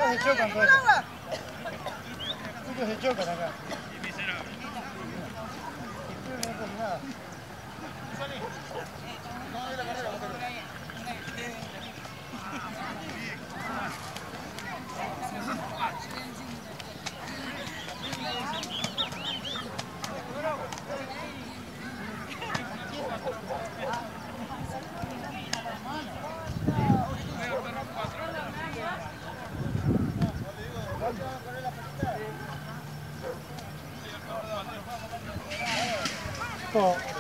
se chocan con esto. Chicos se chocan acá. Nada. Oh.